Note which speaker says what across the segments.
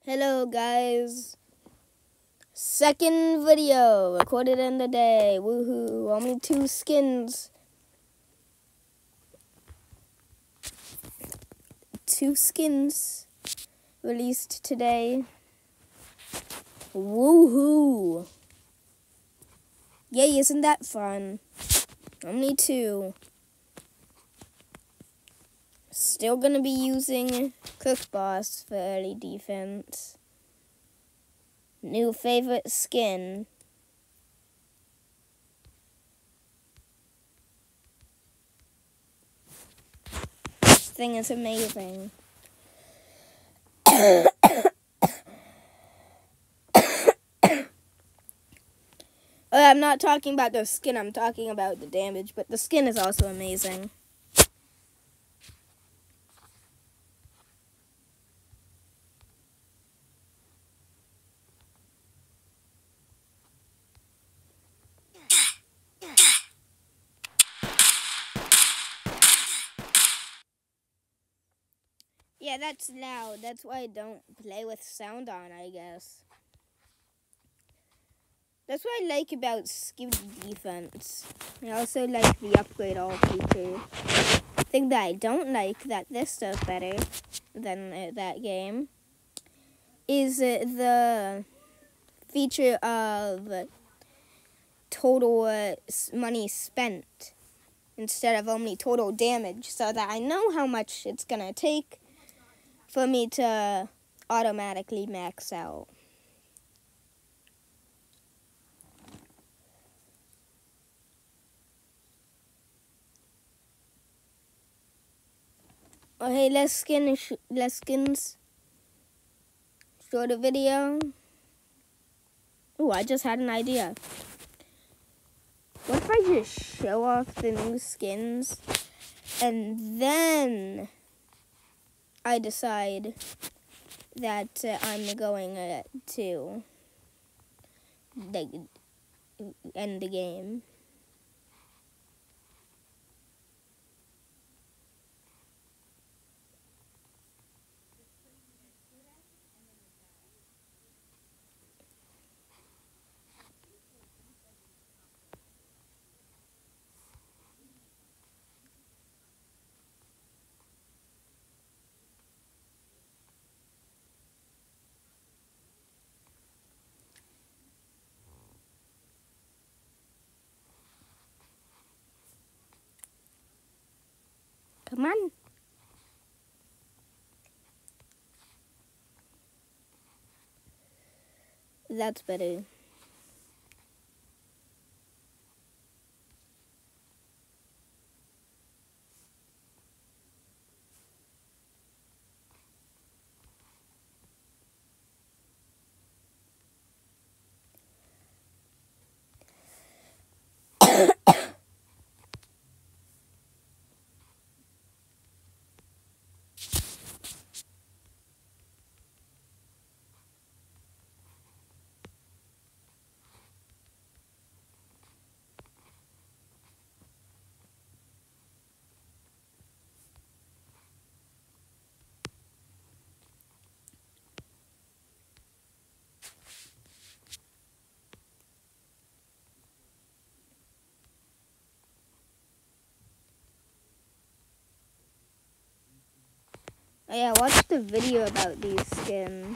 Speaker 1: Hello guys, second video recorded in the day, woohoo, only 2 skins. 2 skins released today, woohoo. Yay, isn't that fun? Only 2. Still gonna be using Cook Boss for early defense. New favorite skin. This thing is amazing. I'm not talking about the skin, I'm talking about the damage, but the skin is also amazing. Yeah, that's loud. That's why I don't play with sound on, I guess. That's what I like about skilled defense. I also like the upgrade all feature. The thing that I don't like that this does better than that game is the feature of total money spent instead of only total damage, so that I know how much it's gonna take for me to automatically max out. Okay, let's skins. Show the video. Oh, I just had an idea. What if I just show off the new skins and then I decide that I'm going to end the game? Come on. That's better. Oh yeah, watch the video about these skins.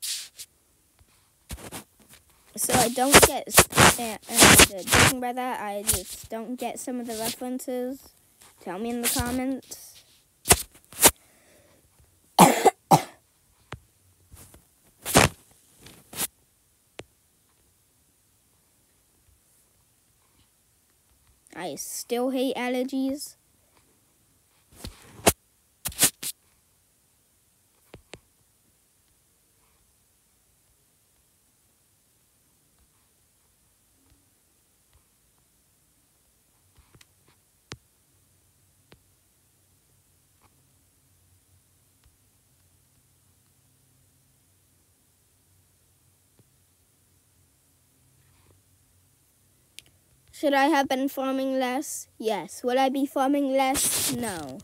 Speaker 1: So I don't get, judging by that, I just don't get some of the references. Tell me in the comments. I still hate allergies. Should I have been farming less? Yes. Will I be farming less? No.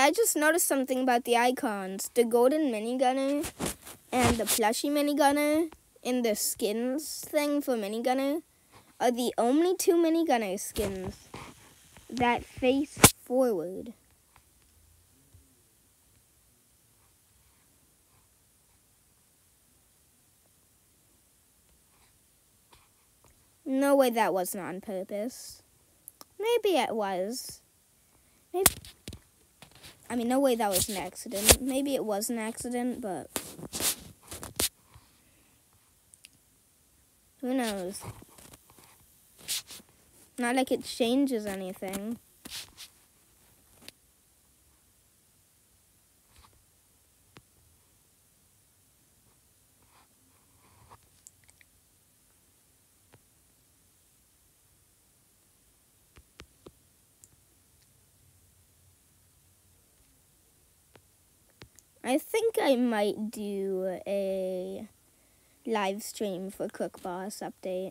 Speaker 1: I just noticed something about the icons. The golden minigunner and the plushy minigunner in the skins thing for minigunner are the only two minigunner skins that face forward. No way that wasn't on purpose. Maybe it was. Maybe, I mean, no way that was an accident. Maybe it was an accident, but who knows? Not like it changes anything. I think I might do a live stream for Cook Boss update.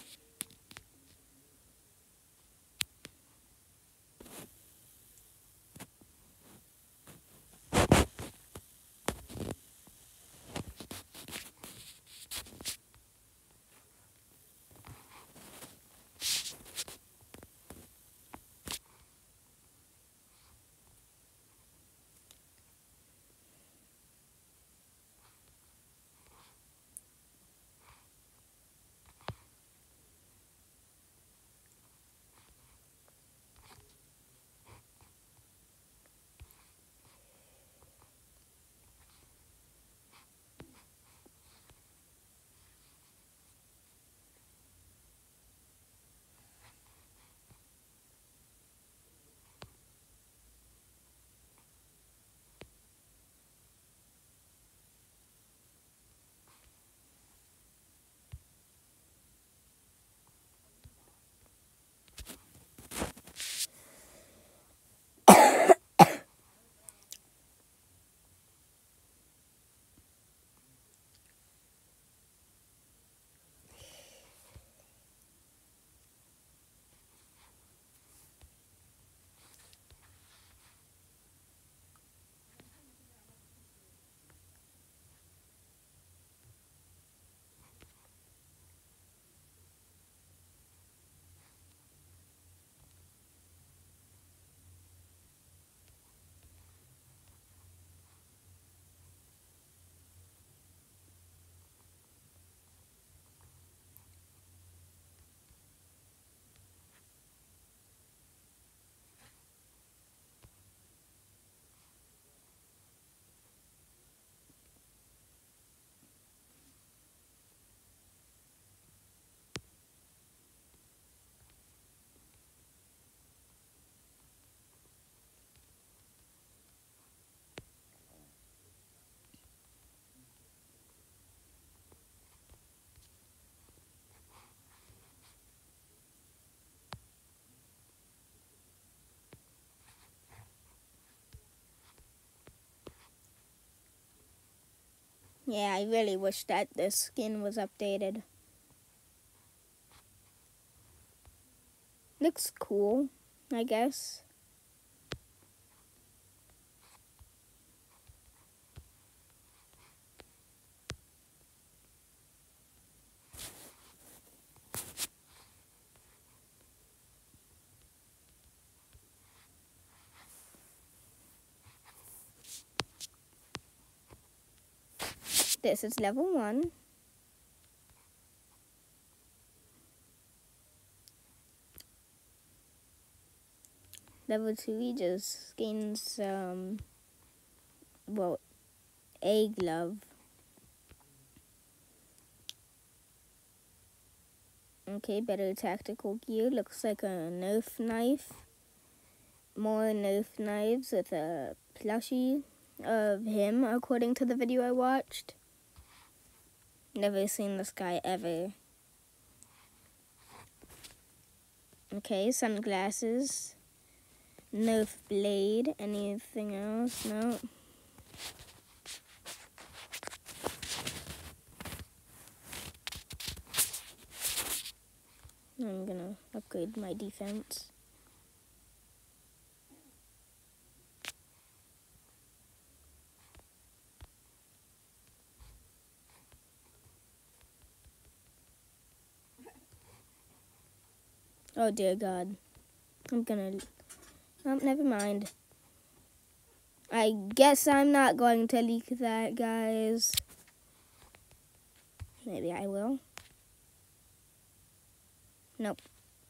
Speaker 1: Yeah, I really wish that this skin was updated. Looks cool, I guess. This is level 1. Level 2, he just gains, well, a glove. Okay, better tactical gear. Looks like a Nerf knife. More Nerf knives with a plushie of him, according to the video I watched. Never seen this guy ever. Okay, sunglasses. Nerf blade. Anything else? No. I'm gonna upgrade my defense. Oh dear God. I'm gonna... Oh, never mind. I guess I'm not going to leak that, guys. Maybe I will. Nope.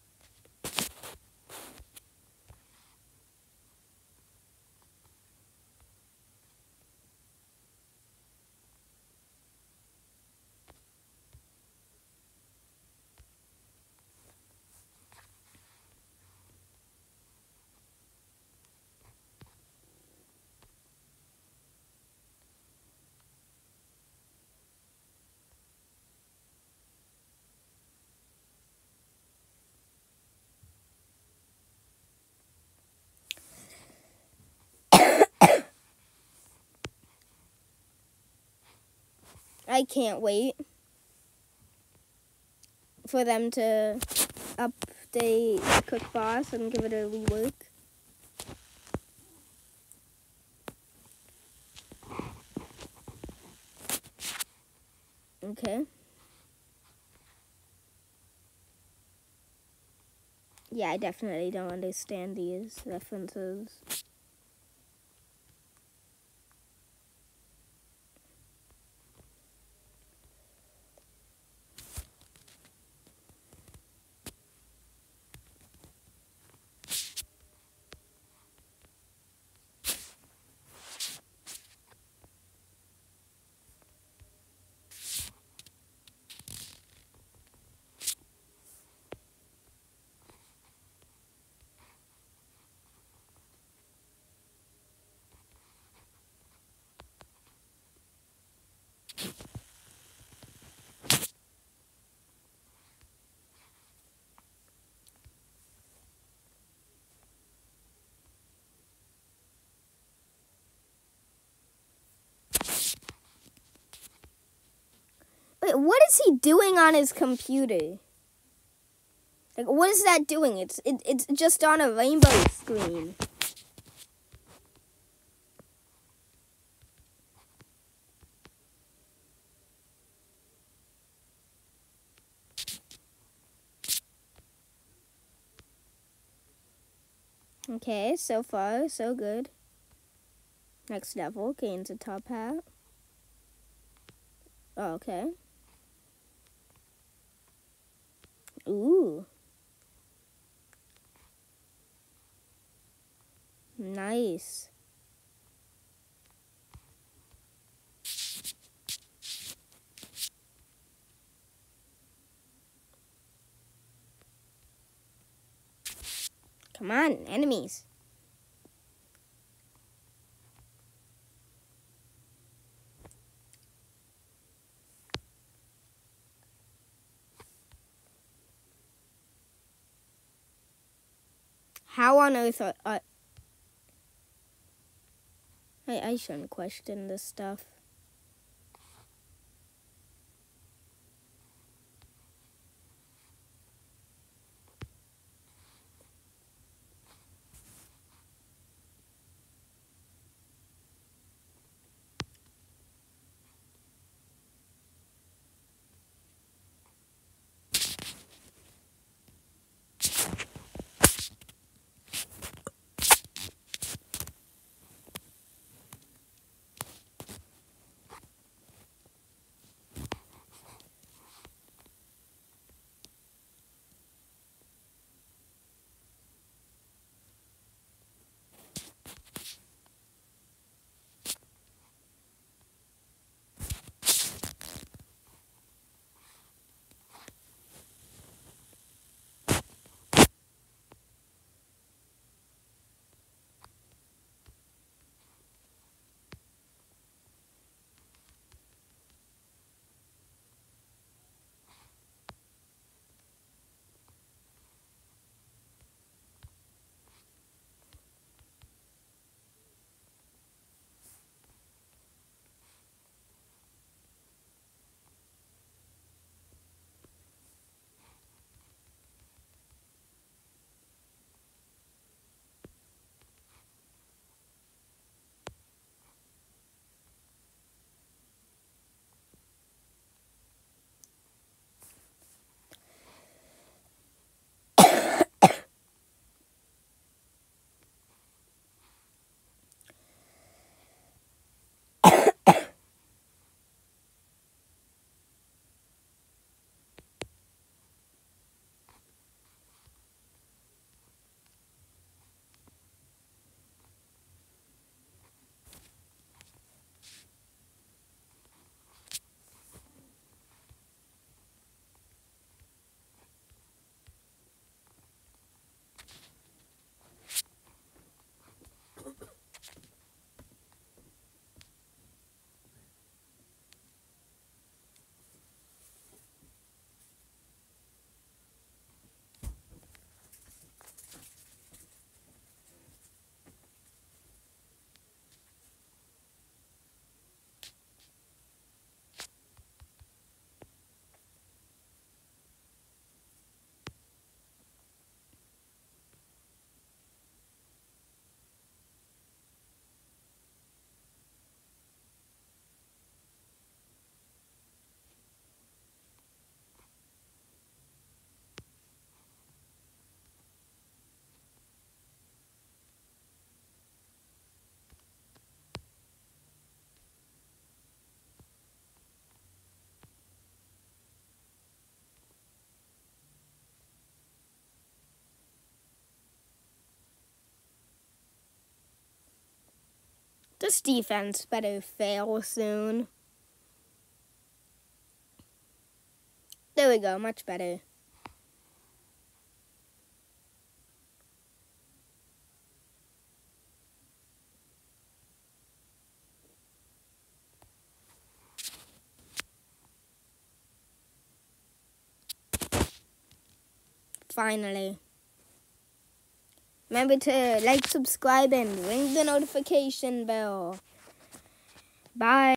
Speaker 1: I can't wait for them to update Cook Boss and give it a rework. Okay. Yeah, I definitely don't understand these references. Wait, what is he doing on his computer? Like, what is that doing? It's just on a rainbow screen. Okay, so far, so good. Next level, gains a top hat. Oh, okay. Ooh. Nice. Come on, enemies. How on earth are... I shouldn't question this stuff. This defense better fail soon. There we go, much better. Finally. Remember to like, subscribe, and ring the notification bell. Bye.